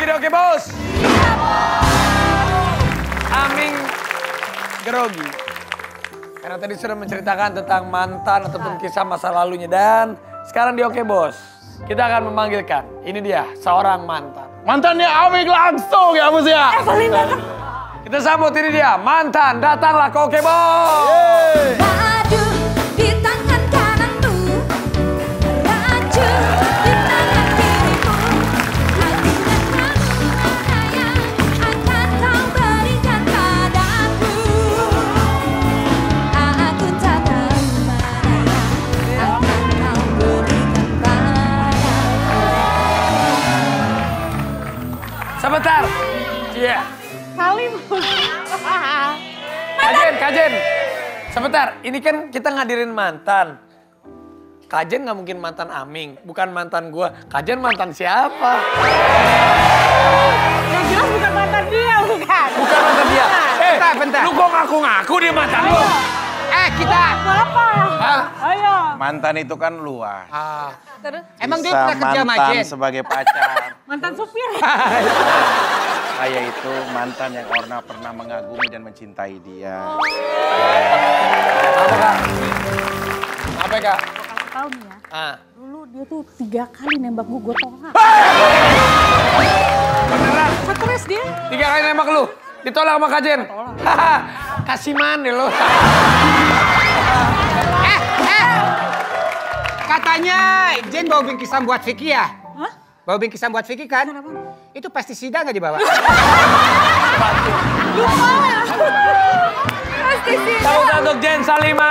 lagi di Oke Bos. Aming grogi. Karena tadi sudah menceritakan tentang mantan ataupun kisah masa lalunya. Dan sekarang di Oke Bos, kita akan memanggilkan, ini dia, seorang mantan. Mantannya Aming langsung ya Bos ya. Evelyn datang. Kita sambut ini dia, mantan datanglah ke Oke Bos. Raju di tangan kananmu, raju di tangan kirimu. Hati dan mana yang akan kau berikan padaku? Aku tak tahu mana yang akan kau berikan padaku. Sebentar. Iya. Salim. Kajen. Sebentar, ini kan kita ngadirin mantan. Kajen nggak mungkin mantan Aming, bukan mantan gua. Kajen mantan siapa? Yang jelas bukan mantan dia, bukan? Bukan mantan dia. Bentar. Lu kok ngaku-ngaku dia mantan lu? Kita Apa? Hah? Ayo. Mantan itu kan luas. Terus emang dia Bisa pernah kerja sama mantan Jen? sebagai pacar. mantan supir. Saya itu mantan yang pernah mengagumi dan mencintai dia. Apa kak? Apa kak? Kasih tahu nih ya. Ah. Dulu dia tuh 3 kali nembak gue tolak. Beneran? Stres dia. 3 kali nembak lu? Ditolak sama Kajen? Haha, kasih mana lu? Katanya Jen bawa bingkisan buat Vicky ya? Hah? Bawa bingkisan buat Vicky kan? Kenapa? Itu pestisida nggak dibawa? Lupa. Pasti sih. Tepuk tangan untuk Jen Salima.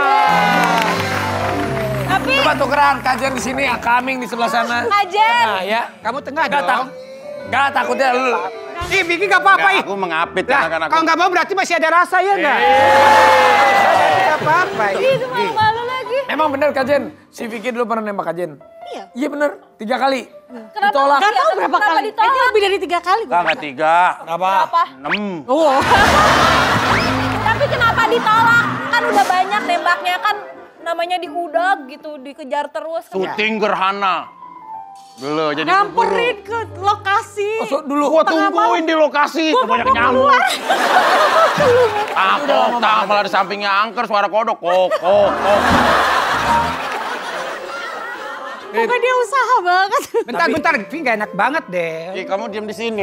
Tapi Coba tukeran, Kajen di sini, Aming di sebelah sana. Kajen. Nah, ya. Kamu tengah Gak dong. takut. Gak takutnya lu. Ih, Vicky nggak apa-apa. Nggak, aku mengapit Lah, karena kalau nggak mau berarti masih ada rasa ya nggak? Nggak apa-apa. itu malu-malu lagi. Memang bener Kajen, si Vicky dulu pernah nembak Kajen. Iya. Iya bener, 3 kali. Kenapa? Ditolak. Gak tahu berapa Kenapa kali. ditolak? Kayaknya lebih dari 3 kali. Enggak 3. Kenapa? 6. Oh. Tapi kenapa ditolak? Kan udah banyak nembaknya kan namanya diudag gitu, dikejar terus. Syuting gerhana. Dulu jadi Nyamperin ke lokasi. Masuk dulu. Gua tungguin di lokasi, kebanyakan nyamuk. Takut, malah di sampingnya angker suara kodok. Kok. Pokoknya dia usaha banget. Bentar, Vicky nggak enak banget deh. Ih, kamu diam di sini.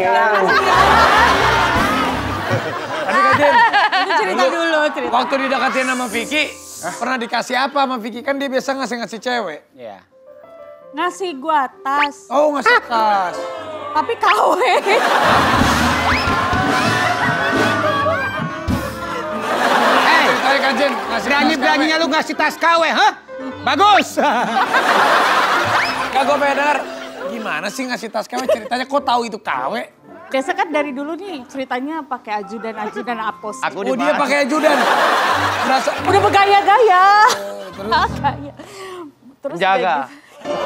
Tadi Kajen, Itu cerita dulu, cerita. waktu didekatin sama Vicky, pernah dikasih apa sama Vicky? Kan dia biasa ngasih cewek. Iya. Ngasih gua tas. Oh ngasih tas. Tapi KW. Ceritanya Kajen, ngasih Berani-beraninya lu ngasih tas KW, hah? Bagus. Gak gue pengen denger. Gimana sih ngasih tas KW? Ceritanya kok tahu itu KW? Biasa kan dari dulu nih ceritanya pakai ajudan apos. Aku Oh dia dibahas. pakai ajudan. Berasa. Udah bergaya-gaya. Terus? Gaya. Terus Jaga. udah gitu.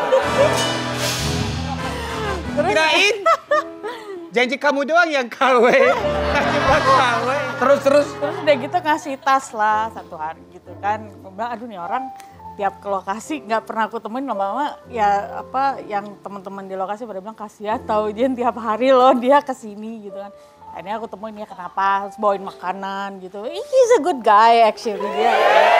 Terus Kirain janji kamu doang yang KW. Kasih buat KW. Terus. terus udah gitu ngasih tas lah 1 hari gitu kan. Gua bilang aduh nih orang tiap ke lokasi nggak pernah aku temuin lama-lama ya apa yang teman-teman di lokasi pada bilang kasih ya tahu Jen tiap hari loh dia kesini gitu kan. Akhirnya aku temuin dia kenapa harus bawain makanan gitu. He's a good guy actually dia.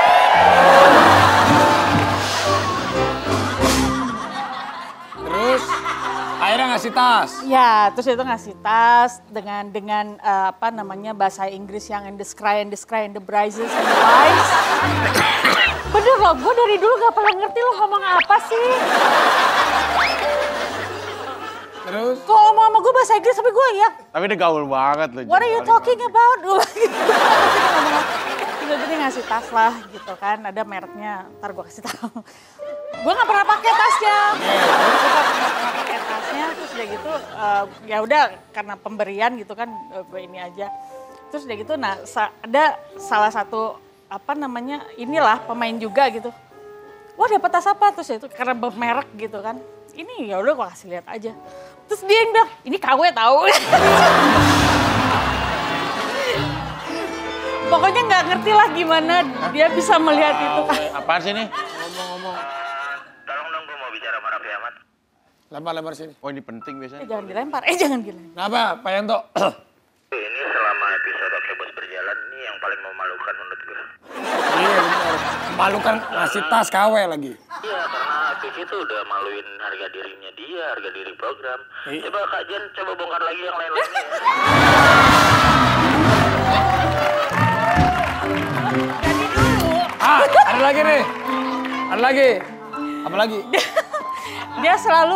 Terus akhirnya ngasih tas. Ya, terus itu ngasih tas dengan apa namanya bahasa Inggris yang and the cry and the brises and the lies. Bener loh, gue dari dulu gak pernah ngerti lo ngomong apa sih. Terus Kok ngomong sama gue bahasa Inggris tapi gue ya, Tapi dia gaul banget loh. what are you talking about? Terus dia ngasih tas lah gitu kan, ada mereknya, ntar gue kasih tahu. Gue gak pernah pakai tasnya. Gue gak pernah pakai tasnya, terus udah gitu ya udah karena pemberian gitu kan gue ini aja. Terus udah gitu nah ada salah satu apa namanya inilah pemain juga gitu. Wah dapat tas apa? Terus itu karena bermerek gitu kan. Ini ya udah gue kasih lihat aja. Terus dia yang bilang, ini KW tahu. Pokoknya nggak ngerti lah gimana dia bisa melihat itu kan. Apaan sih nih? ngomong-ngomong. Tolong dong, gue mau bicara sama Raffi Ahmad. Lempar sini. Oh ini penting biasanya. Jangan dilempar, jangan dilempar. Kenapa, Pak Yanto? Ini selama episode Oke Bos berjalan ini yang paling memalukan menurut gue. Iya benar. Memalukan ngasih tas KW lagi. Iya, karena Vicky tuh udah maluin harga dirinya dia, harga diri program. Iya. Coba Kak Jen, coba bongkar lagi yang lain-lainnya ya. Jadi dulu, Ada lagi nih. Ada lagi. Apa lagi? dia selalu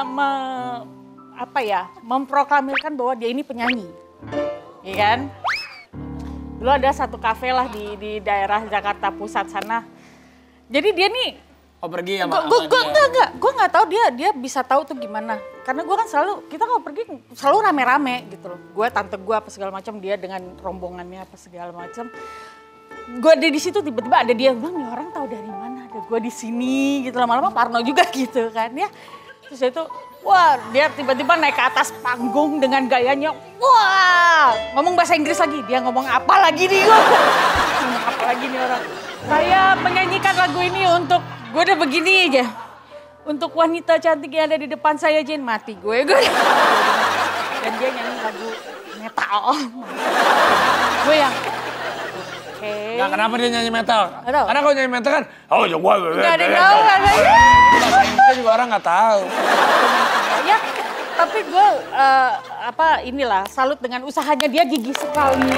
memproklamirkan bahwa dia ini penyanyi. Iya kan? Dulu ada satu kafe lah di daerah Jakarta Pusat sana. Jadi dia nih, Oh pergi sama gue nggak tahu dia bisa tahu tuh gimana. Karena gue kan kita kalau pergi selalu rame-rame gitu loh. Gue, tante gue apa segala macam, dia dengan rombongannya apa segala macam. Gue ada di situ tiba-tiba ada dia bilang, nih orang tahu dari mana ada gue di sini gitu, lama-lama parno juga gitu kan ya. Terus itu, wah dia tiba-tiba naik ke atas panggung dengan gayanya, wah ngomong bahasa Inggris lagi, dia ngomong apa lagi nih gue, ngomong apa lagi nih orang. Saya menyanyikan lagu ini untuk, gue udah begini aja, untuk wanita cantik yang ada di depan saya, Jen, mati gue. Dan dia nyanyi lagu metal. Gue yang, oke. Nah, kenapa dia nyanyi metal? Nggak tahu. Karena kalau nyanyi metal kan, oh ya gue. Gak ada yang tahu, gak ada yang Bahasa Inggrisnya juga orang nggak tahu. ya, tapi gue inilah salut dengan usahanya, dia gigih sekali.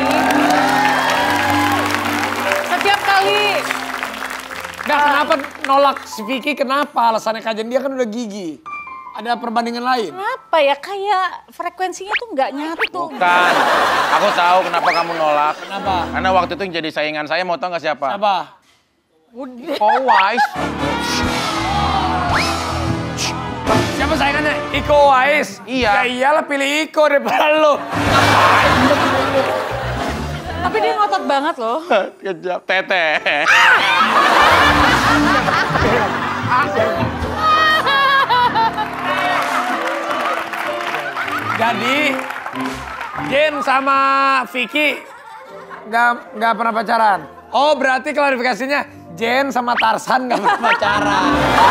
Setiap kali. Nah, kenapa nolak si Vicky? Kenapa? Alasannya Kajen dia kan udah gigi. Ada perbandingan lain? Kenapa ya, kayak frekuensinya tuh nggak nyatu. Bukan. Aku tahu kenapa kamu nolak. Kenapa? Karena waktu itu yang jadi saingan saya, mau tau nggak siapa? Siapa? Udah. Oh, Wise. Siapa saingannya? Iko Wais? Iya. Ya iyalah pilih Iko daripada lo. Tapi dia ngotot banget loh. Kejap, Tete. Jadi Jen sama Vicky nggak pernah pacaran. Oh berarti klarifikasinya Jen sama Tarsan nggak pernah pacaran.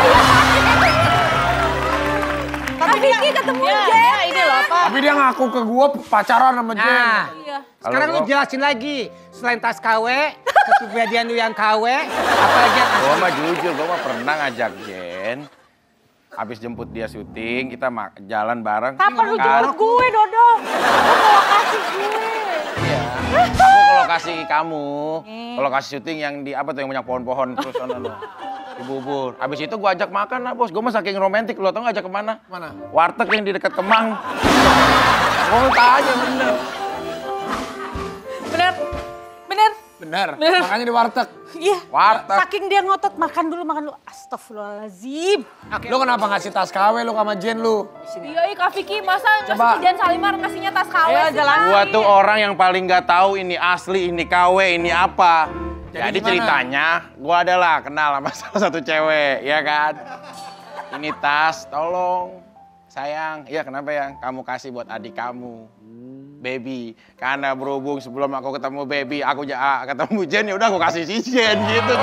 Tapi Vicky ketemu Ya, Jen. ya, ini loh apa? Tapi dia ngaku ke gua pacaran sama Jen. Nah, Iya. sekarang Kalau lu jelasin lagi. Selain tas KW, kepribadian lu yang KW, apalagi yang Gua mah jujur, gua mah pernah ngajak Jen. Habis jemput dia syuting, kita jalan bareng. Kapan lu Kan? jemput gue, Dodo? Lu ke lokasi gue. Iya. Aku ke lokasi kamu, ke lokasi syuting yang di apa tuh yang banyak pohon-pohon terus sana loh. Di Bubur. Habis itu gua ajak makan lah, Bos. Gua mah saking romantis, lu tau ngajak kemana? Mana? Warteg yang di dekat Kemang. Gua mau tanya bener. Bener. Bener. Makanya di warteg. Iya. Warteg. Saking dia ngotot makan dulu. Astagfirullahaladzim. Lu kenapa ngasih tas KW lu sama Jen lu? Iya, Kak Vicky, masa Coba. ngasih Jen Salimar ngasihnya tas KW Ayo, sih, jalan. Kak? Gua tuh orang yang paling nggak tahu ini asli, ini KW, ini apa. Jadi Jadi gimana? ceritanya, gua adalah kenal sama salah satu cewek, ya kan. Ini tas, tolong, sayang. Iya kenapa ya? Kamu kasih buat adik kamu, baby. Karena berhubung sebelum aku ketemu baby, aku ketemu Jen, ya udah aku kasih si Jen gitu.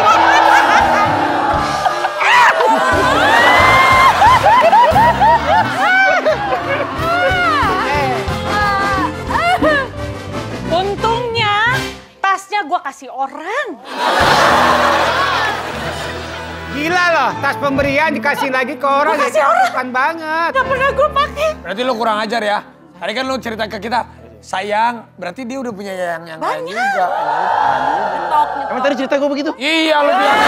Untungnya tasnya gue kasih orang. gila loh. Tas pemberian dikasih lagi ke orang. Dikasih orang. Bukan banget. Gak pernah gue pakai. Berarti lu kurang ajar ya. Tadi kan lu cerita ke kita, sayang, berarti dia udah punya yang lain juga. Nyetok. Emang tadi cerita gue begitu? Iya lu bilang.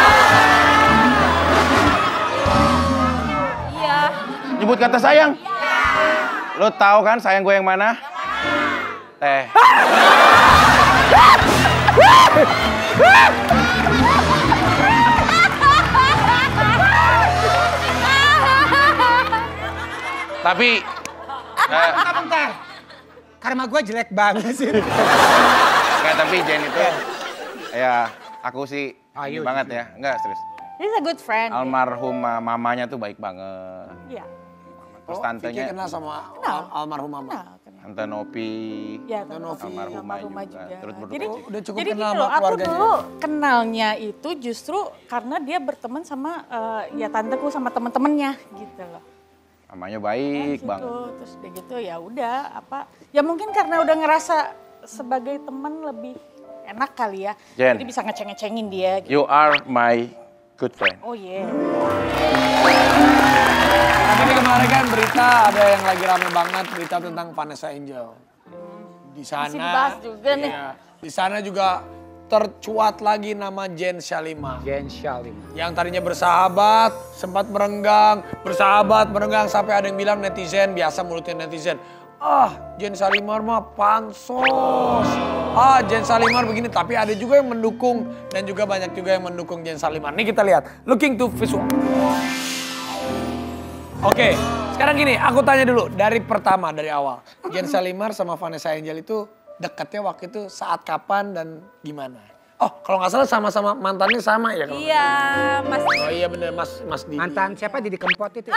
Iya. Nyebut kata sayang? Lo tahu kan sayang gue yang mana? Teh. Tapi Bentar. Karma gue jelek banget sih. enggak, tapi Jen itu ya aku sih Ayo, ini banget jujur. ya. Enggak, serius. He's a good friend. Almarhum mamanya tuh baik banget. Iya. Terus Vicky tantenya kenal sama Kenal. almarhum mama. Nah, kenal. Tante Nopi. Ya, Novi. Almarhumah juga. Terus Jadi, berdua. Udah cukup jadi kenal gini sama loh, aku keluarganya. dulu kenalnya itu justru karena dia berteman sama ya tanteku sama teman-temannya gitu loh. Mamanya baik gitu. banget. Terus udah gitu ya udah apa. Ya mungkin karena udah ngerasa sebagai teman lebih enak kali ya. Jen. Jadi bisa ngeceng-ngecengin dia gitu. You are my good friend. Oh iya. Tapi kemarin kan berita ada yang lagi rame banget berita tentang Vanessa Angel. Di sana. Masih dibahas juga nih. Iya, di sana juga tercuat lagi nama Jen Salimar. Jen Salim. Yang tadinya bersahabat, sempat merenggang, bersahabat, merenggang sampai ada yang bilang netizen, biasa mulutnya netizen. Ah, Jen Salimar mah pansos. Ah, Jen Salimar begini, tapi ada juga yang mendukung dan juga banyak juga yang mendukung Jen Salimar. Nih kita lihat, looking to visual. Oke, sekarang gini, aku tanya dulu dari pertama, dari awal. Jen Salimar sama Vanessa Angel itu dekatnya waktu itu saat kapan dan gimana? Oh, kalau nggak salah sama-sama mantannya sama ya? Kalau Iya, Mas. Oh iya bener, Mas Didi. Mantan siapa Didi Kempot itu?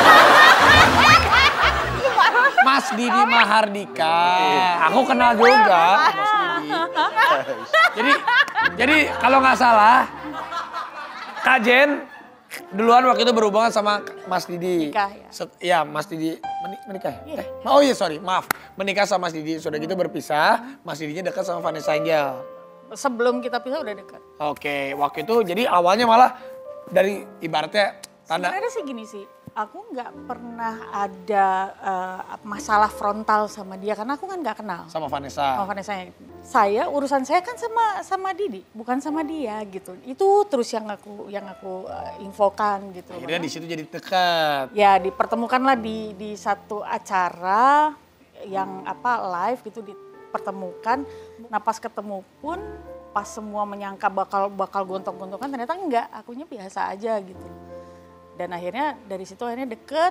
Mas Didi Mahardika. Aku kenal juga Mas Didi. Jadi kalau nggak salah, Kak Jen duluan waktu itu berhubungan sama Mas Didi. Nikah, ya. Iya, Mas Didi menikah ya? Oh iya sorry, maaf. Menikah sama Mas Didi, sudah gitu berpisah. Mas Didinya dekat sama Vanessa Angel. Sebelum kita pisah udah dekat. Oke, waktu itu jadi awalnya malah dari ibaratnya tanda. Sebenarnya sih gini sih, aku nggak pernah ada masalah frontal sama dia karena aku kan nggak kenal. Sama Vanessa. Sama Vanessa. Saya urusan saya kan sama Didi, bukan sama dia gitu. Itu terus yang aku infokan gitu. Akhirnya di situ jadi dekat. Ya dipertemukanlah di satu acara yang live gitu dipertemukan. Nah pas ketemu pun pas semua menyangka bakal gontok-gontokan ternyata enggak, akunya biasa aja gitu. Dan akhirnya dari situ deket,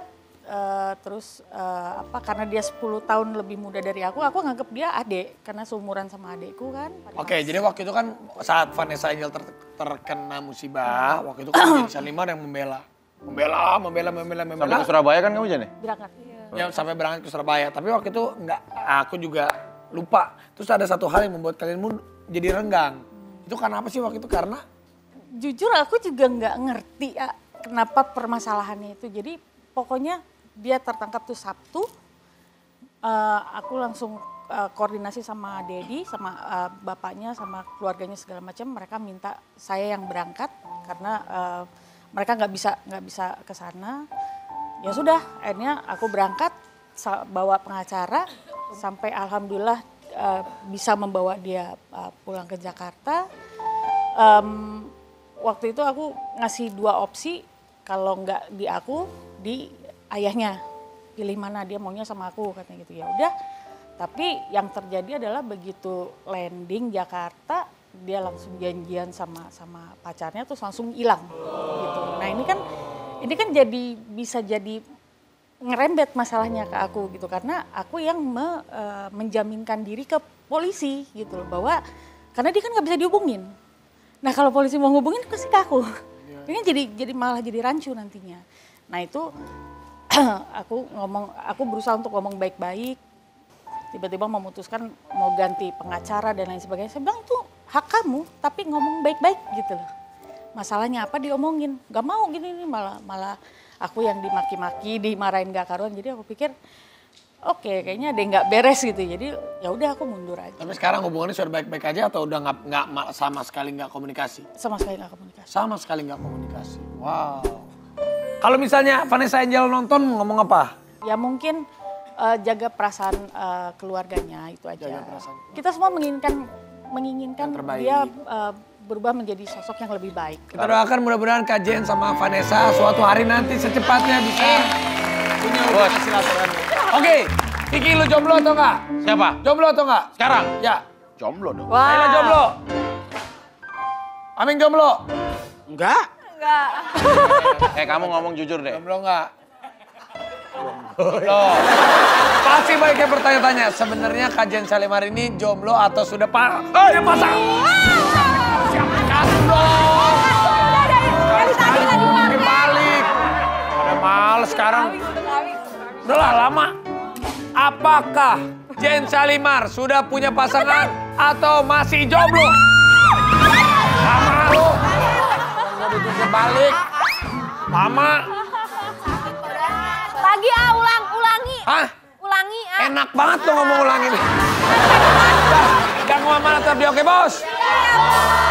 karena dia 10 tahun lebih muda dari aku nganggep dia adik karena seumuran sama adikku kan. Oke, jadi waktu itu kan saat Vanessa Angel terkena musibah, waktu itu kan Jen Salimar yang membela. Sampai ke Surabaya kan kamu Jen? Berangkat. Ya sampai berangkat ke Surabaya, tapi waktu itu enggak, aku juga lupa. Terus ada satu hal yang membuat kalian jadi renggang. Itu karena apa sih waktu itu? Karena? Jujur aku juga nggak ngerti ya kenapa permasalahannya itu. Jadi pokoknya dia tertangkap tuh Sabtu, aku langsung koordinasi sama Dedi, sama bapaknya, sama keluarganya segala macam. Mereka minta saya yang berangkat karena mereka nggak bisa ke sana. Ya sudah, akhirnya aku berangkat bawa pengacara sampai alhamdulillah bisa membawa dia pulang ke Jakarta. Waktu itu aku ngasih 2 opsi, kalau nggak di aku, di ayahnya. Pilih mana, dia maunya sama aku katanya gitu. Ya udah, tapi yang terjadi adalah begitu landing Jakarta, dia langsung janjian sama pacarnya terus langsung hilang gitu. Nah ini kan bisa jadi ngerembet masalahnya ke aku gitu karena aku yang menjaminkan diri ke polisi gitu loh, bahwa karena dia kan nggak bisa dihubungin. Nah kalau polisi mau ngubungin pasti ke aku. Ini jadi malah jadi rancu nantinya. Nah itu aku berusaha untuk ngomong baik-baik. Tiba-tiba memutuskan mau ganti pengacara dan lain sebagainya. Saya bilang itu hak kamu, tapi ngomong baik-baik gitu loh. Masalahnya apa diomongin, gak mau gini malah aku yang dimaki-maki, dimarahin gak karuan. Jadi aku pikir oke, kayaknya ada yang nggak beres gitu. Jadi ya udah aku mundur aja. Tapi sekarang hubungannya sudah baik-baik aja atau udah nggak sama sekali nggak komunikasi? Sama sekali nggak komunikasi. Sama sekali nggak komunikasi. Wow. Kalau misalnya Vanessa Angel nonton ngomong apa? Ya mungkin jaga perasaan keluarganya itu aja. Jaga perasaan. Kita semua menginginkan Yang terbaik. dia berubah menjadi sosok yang lebih baik. Kita doakan mudah-mudahan Kak Jen sama Vanessa suatu hari nanti secepatnya bisa punya hubungan silaturahmi. Oke, Kiki lu jomblo atau enggak? Siapa? Jomblo atau enggak? Sekarang? Ya. Jomblo dong. Laila jomblo. Aming jomblo. Enggak. Enggak. Kamu ngomong jujur deh. Jomblo enggak? Jomblo. Pasti banyak bertanya-tanya, sebenarnya Kak Jen Salimar ini jomblo atau sudah dia pasang? Siapa kasih dong? Dari tadi nggak dipakai. Balik. Ada males sekarang. Udahlah lama. Apakah Jen Salimar sudah punya pasangan atau masih jomblo? Lama lu. Nggak ditutup balik. Lama. lagi ulangi. Hah? Ulangi Enak banget tuh ngomong ulangin. Jangan kemana-mana tetap di Oke Bos. Iya, Bos.